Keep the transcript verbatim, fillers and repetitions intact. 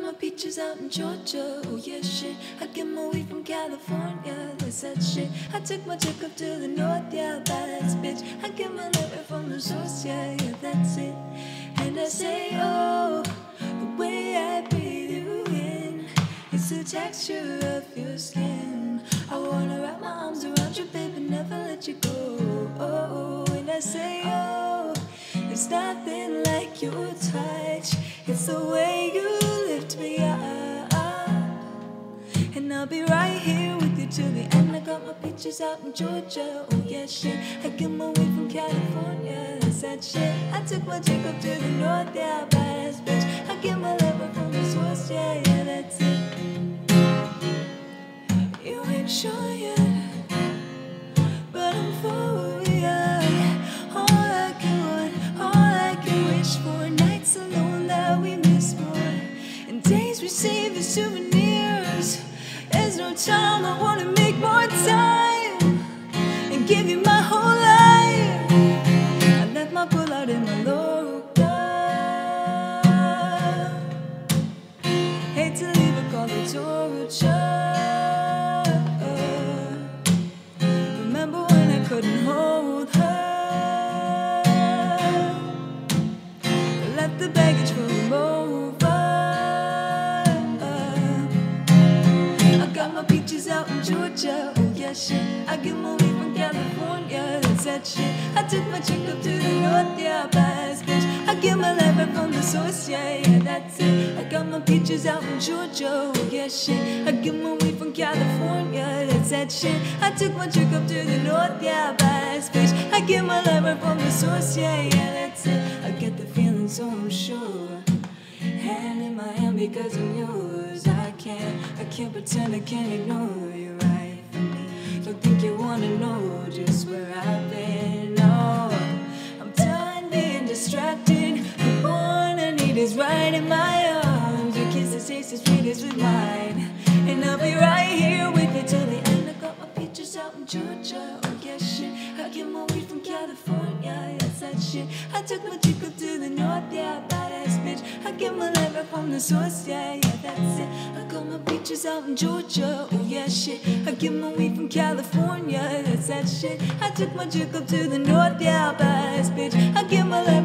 my peaches out in Georgia, oh yeah shit. I get my weed from California, that's that shit. I took my chick up to the north, yeah, badass bitch. I get my liquor from the source, yeah, yeah, that's it. And I say, oh, the way I breathe you in, it's the texture of your skin. I wanna wrap my arms around you, baby, never let you go. Oh, and I say, oh, it's nothing like your touch, it's the way you lift me up. And I'll be right here with you till the end. I got my peaches out in Georgia, oh yeah shit. I get my weed from California, that's that shit. I took my chick up to the north, yeah, badass bitch. I get my lever from the source, yeah, yeah, that's it. You ain't sure yet, but I'm for ya. All I can want, all I can wish for, nights alone that we miss more, and days we save as souvenirs. There's no time, I wanna make more time and give you my whole life. I left my pull out in my Loroca. Hate to leave her, call it torture. Remember when I couldn't hold her? Left the baggage for a Rover. My peaches out in Georgia, oh yeah shit. I get my weed from California, that's that shit. I took my chick up to the north, yeah, badass bitch. I get my life from the source, yeah, yeah, that's it. I got my peaches out in Georgia, oh yeah shit. I get my weed from California, that's that shit. I took my chick up to the north, yeah, badass bitch. I get my life from the source, yeah, yeah, that's it. I get the feeling, so I'm sure. Hand in my hand because I'm yours. I can't, I can't pretend I can't ignore you right from me. Don't think you wanna know just where I've been. No, I'm done being distracted. The one I need is right in my arms. Your kisses taste as sweet as with mine, and I'll be right here with you till the end. I got my peaches out in Georgia, oh yeah shit. I get my weed from California, yes that shit. I took my chick up to the north, yeah, badass bitch. I get my life right from the source, yeah, yeah, that's it. I got my peaches out in Georgia, oh yeah shit. I get my weed from California, that's that shit. I took my chick up to the north, yeah, badass bitch. I get my life